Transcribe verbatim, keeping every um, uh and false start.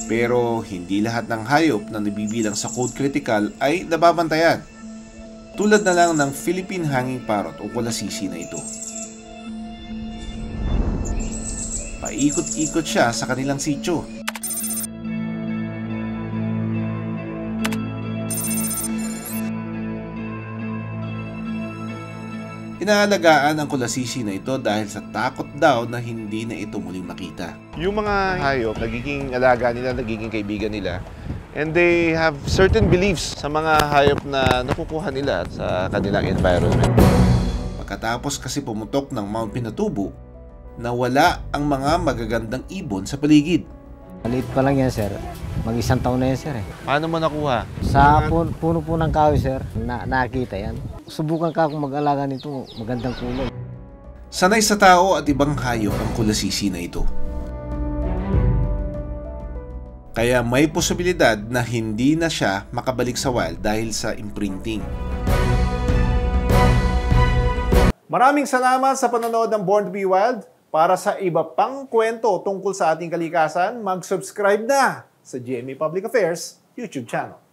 Pero hindi lahat ng hayop na nabibilang sa code critical ay nababantayan. Tulad na lang ng Philippine hanging-parrot o kulasisi na ito. Paikot-ikot siya sa kanilang sityo. Inaalagaan ang kulasisi na ito dahil sa takot daw na hindi na ito muling makita. Yung mga hayop, nagiging alaga nila, nagiging kaibigan nila. And they have certain beliefs sa mga hayop na nakukuha nila sa kanilang environment. Pagkatapos kasi pumutok ng Mount Pinatubo, nawala ang mga magagandang ibon sa paligid. Maliit pa lang yan, sir. Mag-isang taon na yan, sir. Eh. Paano mo nakuha? Sa puno po ng kahoy, sir. Na nakita yan. Subukan ka kung mag-alaga nito. Magandang kulay. Sanay sa tao at ibang hayop ang kulasisi na ito. Kaya may posibilidad na hindi na siya makabalik sa wild dahil sa imprinting. Maraming salamat sa panonood ng Born to be Wild. Para sa iba pang kwento tungkol sa ating kalikasan, mag-subscribe na sa G M A Public Affairs YouTube channel.